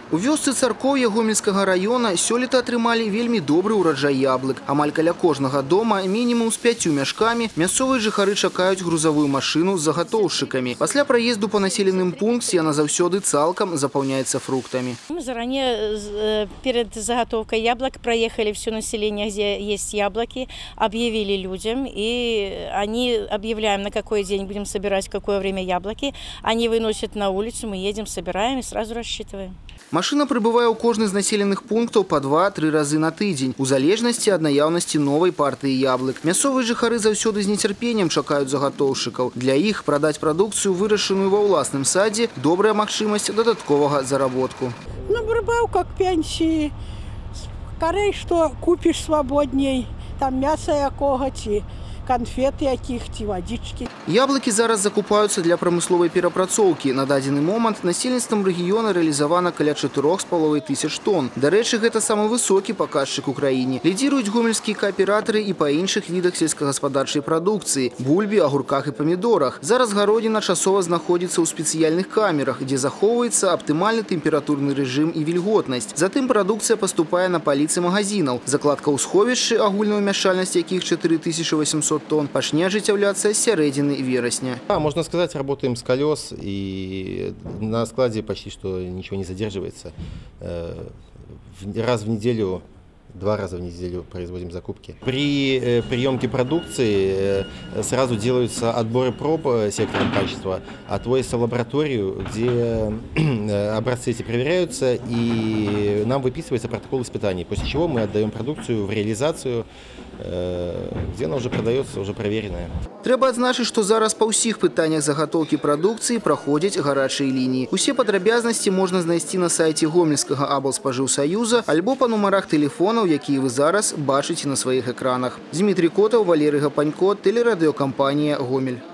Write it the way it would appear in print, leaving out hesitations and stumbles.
У вёсцы Царкоўе Гомельскага района сёлета атрымалі вельмі добры ўраджай яблык. Амаль каля кожнага дома мінімум з 5 мяшкамі мясцовыя жыхары чакаюць грузавую машыну з загатоўшчыкамі. Пасля праезду па населеным пункце яна заўсёды цалкам запаўняецца фруктамі. Мы заранее перед заготовкой яблок проехали все население, где есть яблоки, объявили людям, и они объявляем, на какой день будем собирать, в какое время яблоки. Они выносят на улицу, мы едем, собираем и сразу рассчитываем. Машина прибывае ў кожны з населеных пунктаў па 2-3 разы на тыдзень, у залежнасці ад наяўнасці новай партыі яблык. Мясцовыя жыхары заўсёды з нецярпеннем чакаюць загатоўшчыкаў. Для іх прадаць прадукцыю, вырашаную ва ўласным садзе, добрая магчымасць дадатковага заработку. Ну, прибавка к пенсии. Скорее, что купишь свободней. Там мясо якого, ці конфеты якіх, ці водички. Яблыкі зараз закупаюцца для прамысловай перапрацоўкі. На дадзены момант насельніцтвам рэгіёна рэалізавана каля 4,5 тысяч тонн. Дарэчы, гэта самы высокі паказчык у краіне. Лідзіруюць гомельскія кааператары і па іншых відах сельскагаспадарчай прадукцыі – бульбе, агурках і памідорах. Зараз гародніна часова знаходзіцца ў спецыяльных камерах, дзе захоўваецца аптымальны тэмпературны рэжым і вільготнасць. Затым прадукцыя паступае на паліцы магазінаў. Закладка ў сховішчы, агульная ўмяшчальнасць якіх 4800 тонн, пачне ажыццяўляцца з сярэдзіны вересня. Можно сказать, работаем с колес, и на складе почти что ничего не задерживается. Раз в неделю, 2 раза в неделю производим закупки. При приемке продукции сразу делаются отборы проб сектором качества, отводятся в лабораторию, где образцы эти проверяются, и нам выписывается протокол испытаний, после чего мы отдаем продукцию в реализацию, где она уже продается, уже проверенная. Трэба адзначыць, што зараз па ўсіх пытаннях загатоўкі прадукцыі праходзяць гарачыя лініі. Усе падрабязнасці можна знайсці на сайце Гомельскага аблспажыўсаюза альбо па нумарах тэлефонаў, якія вы зараз бачыце на сваіх экранах. Дмітрий Котаў, Валерий Гапанько, тэлерадыёкампанія «Гомель».